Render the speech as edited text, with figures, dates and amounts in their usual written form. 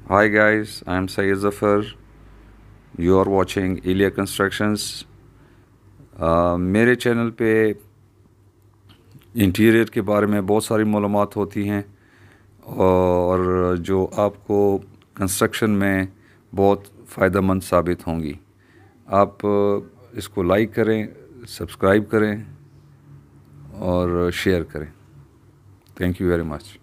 Hi guys, I am Syed Zafar. You are watching Elia Constructions. मेरे channel पे interior के बारे में बहुत सारी मालूमात होती हैं और जो आपको कंस्ट्रक्शन में बहुत फ़ायदेमंद साबित होंगी। आप इसको लाइक करें, सब्सक्राइब करें और शेयर करें। Thank you very much.